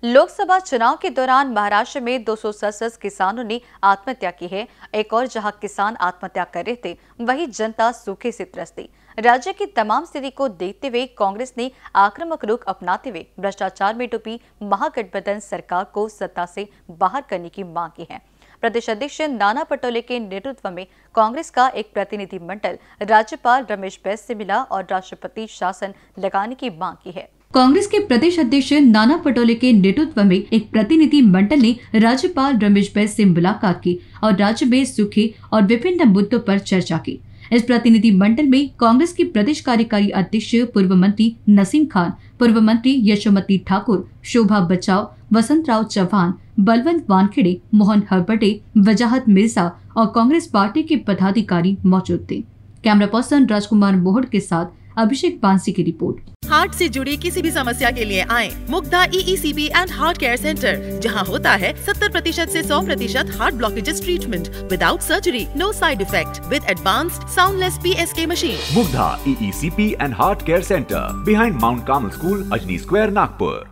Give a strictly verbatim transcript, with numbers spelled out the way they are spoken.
लोकसभा चुनाव के दौरान महाराष्ट्र में दो सौ सड़सठ किसानों ने आत्महत्या की है। एक और जहां किसान आत्महत्या कर रहे थे, वहीं जनता सूखे से त्रस्त थी। राज्य की तमाम स्थिति को देखते हुए कांग्रेस ने आक्रामक रुख अपनाते हुए भ्रष्टाचार में डूबी महागठबंधन सरकार को सत्ता से बाहर करने की मांग की है। प्रदेश अध्यक्ष नाना पटोले के नेतृत्व में कांग्रेस का एक प्रतिनिधिमंडल राज्यपाल रमेश बैस से मिला और राष्ट्रपति शासन लगाने की मांग की है। कांग्रेस के प्रदेश अध्यक्ष नाना पटोले के नेतृत्व में एक प्रतिनिधि मंडल ने राज्यपाल रमेश बैस से मुलाकात की और राज्य में सूखे और विभिन्न मुद्दों पर चर्चा की। इस प्रतिनिधि मंडल में कांग्रेस की प्रदेश कार्यकारी अध्यक्ष पूर्व मंत्री नसीम खान, पूर्व मंत्री यशोमती ठाकुर, शोभा बचाव, वसंत राव चौहान, बलवंत वानखेड़े, मोहन हरबटे, वजाहत मिर्जा और कांग्रेस पार्टी के पदाधिकारी मौजूद थे। कैमरा पर्सन राजकुमार मोहड़ के साथ अभिषेक बांसी की रिपोर्ट। हार्ट से जुड़ी किसी भी समस्या के लिए आए Mugdha E E C B and heart care centre, जहां होता है सत्तर प्रतिशत से सौ प्रतिशत heart blockages treatment without surgery, no side effect, with advanced soundless P S K machine. Mugdha E E C B and heart care centre, behind Mount Carmel school, Ajni square, Nagpur.